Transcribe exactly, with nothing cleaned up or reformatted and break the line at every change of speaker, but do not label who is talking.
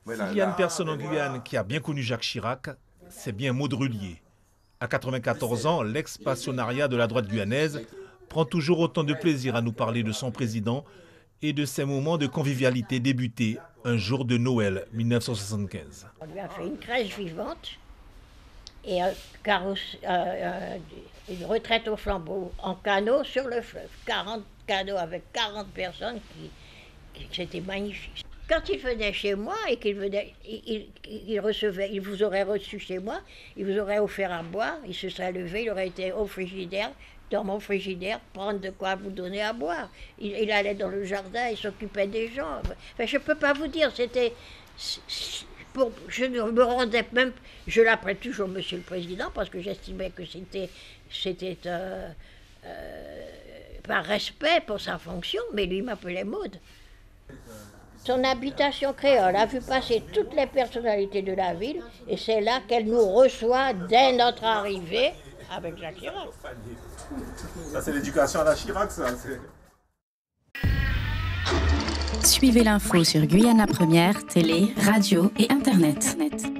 S'il y a une personne en Guyane qui a bien connu Jacques Chirac, c'est bien Maud Rullier. À quatre-vingt-quatorze ans, l'ex-passionnariat de la droite guyanaise prend toujours autant de plaisir à nous parler de son président et de ses moments de convivialité débutés un jour de Noël mille neuf cent soixante-quinze.
On lui a fait une crèche vivante et un carrosse, euh, une retraite au flambeau en canot sur le fleuve. quarante canots avec quarante personnes, qui, qui c'était magnifique. Quand il venait chez moi et qu'il venait, il, il, il recevait, il vous aurait reçu chez moi, il vous aurait offert à boire, il se serait levé, il aurait été au frigidaire, dans mon frigidaire, prendre de quoi vous donner à boire. Il, il allait dans le jardin, il s'occupait des gens. Enfin, je ne peux pas vous dire, c'était... Pour, je ne me rendais même... Je l'appelais toujours Monsieur le Président, parce que j'estimais que c'était, c'était euh, euh, par respect pour sa fonction, mais lui m'appelait Maud. Son habitation créole a vu passer toutes les personnalités de la ville, et c'est là qu'elle nous reçoit dès notre arrivée avec Jacques Chirac.
Ça, c'est l'éducation à la Chirac, ça.
Suivez l'info sur Guyana Première, télé, radio et internet.